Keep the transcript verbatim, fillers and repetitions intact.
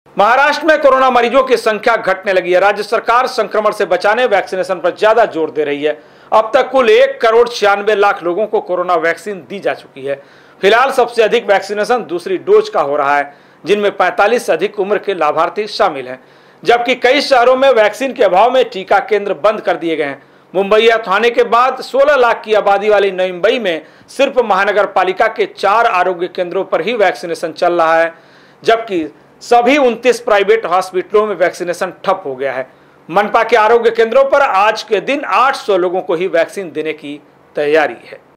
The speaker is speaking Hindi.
महाराष्ट्र में कोरोना मरीजों की संख्या घटने लगी है। राज्य सरकार संक्रमण से बचाने वैक्सीनेशन पर ज्यादा जोर दे रही है। अब तक कुल एक करोड़ छियानवे लाख लोगों को कोरोना वैक्सीन दी जा चुकी है। फिलहाल सबसे अधिक वैक्सीनेशन दूसरी डोज का हो रहा है, जिनमें पैंतालीस से अधिक उम्र के लाभार्थी शामिल हैं, जबकि कई शहरों में वैक्सीन के अभाव में टीका केंद्र बंद कर दिए गए हैं। मुंबई थाने के बाद सोलह लाख की आबादी वाली नई मुंबई में सिर्फ महानगर पालिका के चार आरोग्य केंद्रों पर ही वैक्सीनेशन चल रहा है, जबकि सभी उनतीस प्राइवेट हॉस्पिटलों में वैक्सीनेशन ठप हो गया है। मनपा के आरोग्य केंद्रों पर आज के दिन आठ सौ लोगों को ही वैक्सीन देने की तैयारी है।